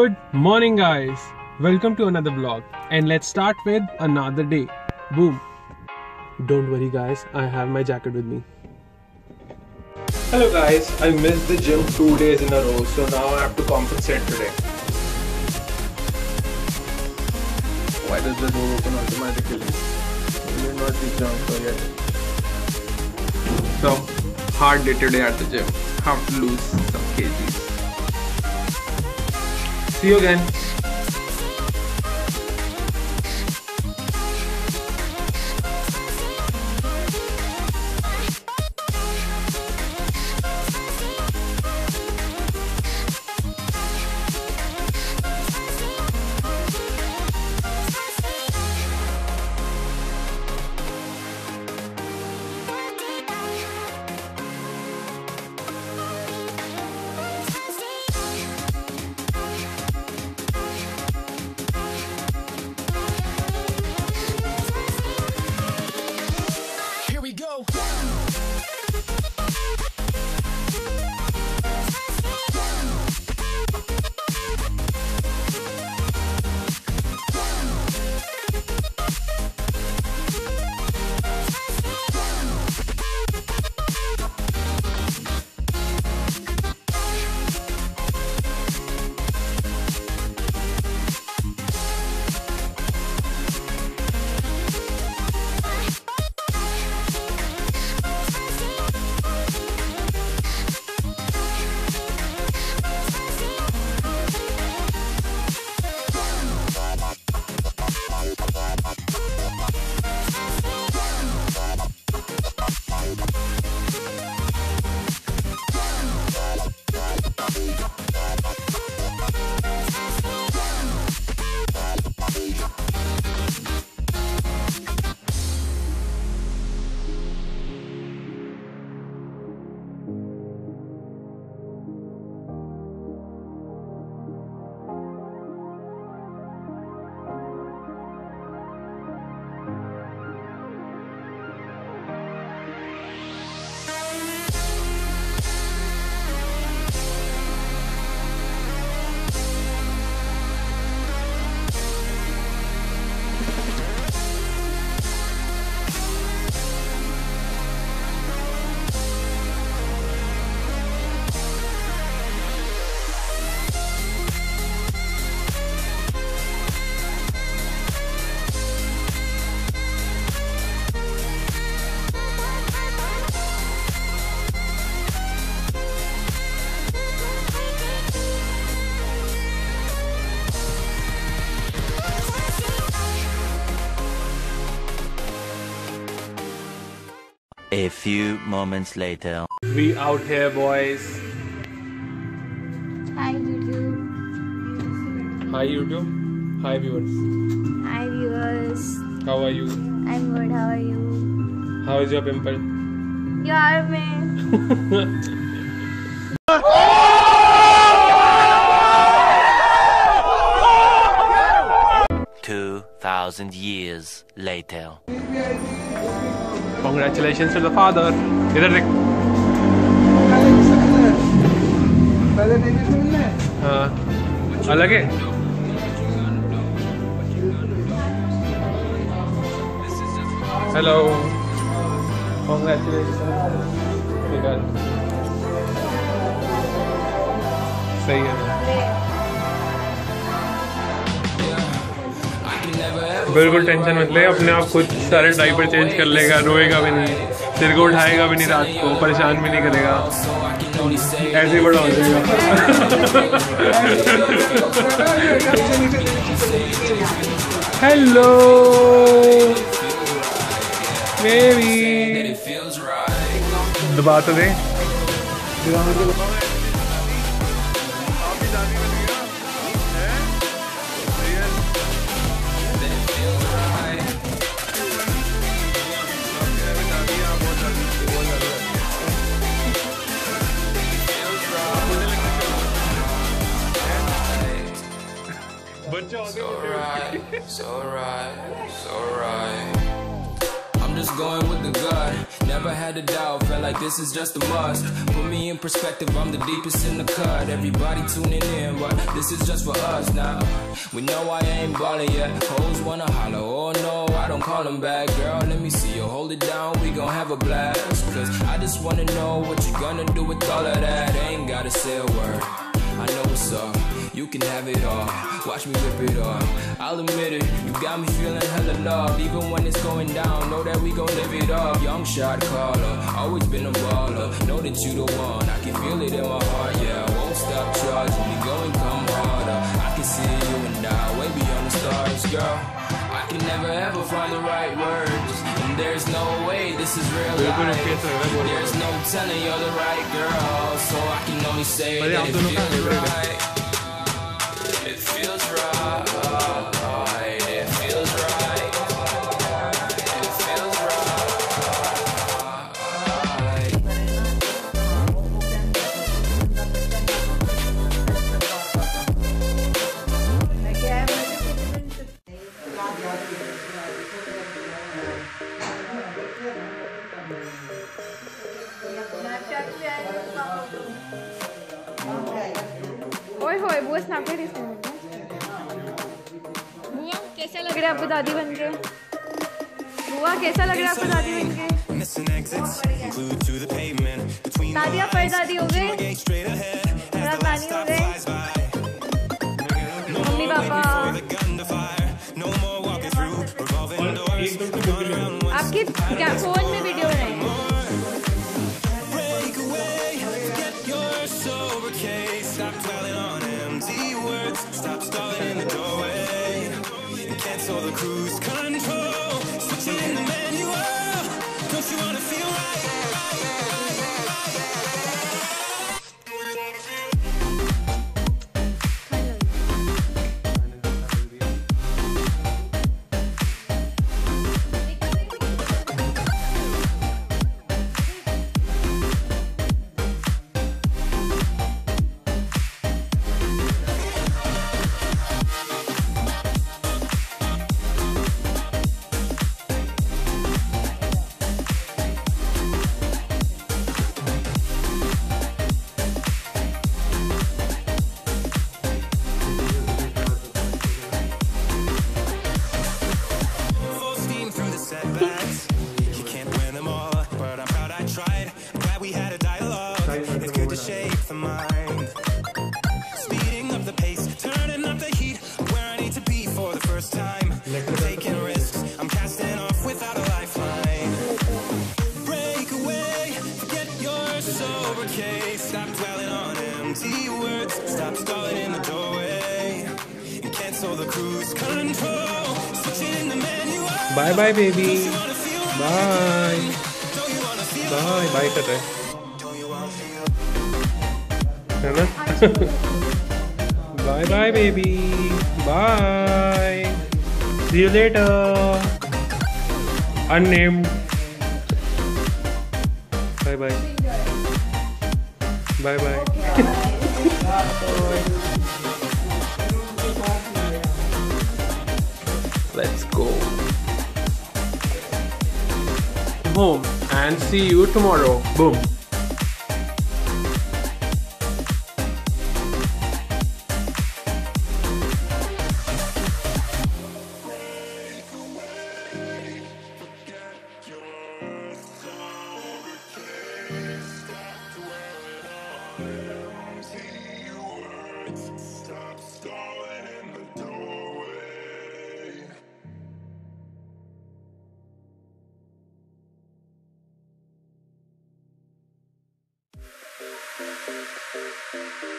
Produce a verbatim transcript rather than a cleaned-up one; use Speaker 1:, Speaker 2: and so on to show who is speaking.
Speaker 1: Good morning guys, welcome to another vlog and let's start with another day. Boom. Don't worry guys, I have my jacket with me. Hello guys, I missed the gym two days in a row, so now I have to compensate today. Why does the door open automatically? We did not reach down yet. So, hard day today at the gym. Have to lose some kgs. See you again.
Speaker 2: A few moments later.
Speaker 1: We out here boys.
Speaker 3: Hi YouTube.
Speaker 1: Hi YouTube. Hi viewers.
Speaker 3: Hi viewers.
Speaker 1: How are you?
Speaker 3: I'm good. How are you?
Speaker 1: How is your pimple?
Speaker 3: You are me.
Speaker 2: Two thousand years later.
Speaker 1: Congratulations to the father. इधर देख. हाँ, अलग है. Hello. Congratulations. सही है. बिल्कुल tension मत ले, अपने आप खुद सारे डायपर चेंज कर लेगा, रोएगा भी नहीं, सिर को उठाएगा भी नहीं, रात को परेशान भी नहीं करेगा, ऐसे ही बड़ा हो जाएगा. हेलो बेबी, दबा तो दे.
Speaker 4: It's alright, it's alright, it's alright. I'm just going with the gut. Never had a doubt, felt like this is just a must. Put me in perspective, I'm the deepest in the cut. Everybody tuning in, but this is just for us now. We know I ain't ballin' yet. Hoes wanna holler, oh no, I don't call them back. Girl, let me see you hold it down, we gon' have a blast. Cause I just wanna know what you gonna do with all of that. Ain't gotta say a word, I know what's up. You can have it all, watch me rip it off. I'll admit it, you got me feeling hella love. Even when it's going down, know that we gon' live it up. Young shot caller, always been a baller. Know that you the one, I can feel it in my heart. Yeah, I won't stop charging me, go and come harder. I can see you and I, way beyond the stars, girl. I can never ever find the right words, and there's no way this is real life. There's no telling you're the right girl, so I can only say that it feels right. It feels right, it feels right, it feels
Speaker 3: ओए होए बुआ Snapchat इसमें बुआ कैसा लग रहा है आपको दादी बनके? बुआ कैसा लग रहा है आपको दादी बनके? दादी आप परदादी हो गए, परदादी हो गए, मम्मी पापा आपके क्या फोन में वीडियो बनाएंगे?
Speaker 4: Stop dwelling on empty words. Stop stalling in the doorway. Cancel the cruise control. Switching in the manual. Don't you wanna feel right? Stop dwelling on empty words. Stop stalling in the doorway. And cancel the cruise control. Switching in the manual.
Speaker 1: Bye bye baby. Bye. Bye bye कर रहे है ना? Bye bye baby. Bye. See you later. Unnamed. Bye bye. Bye bye. Let's go home and see you tomorrow. Boom.
Speaker 4: Thank you.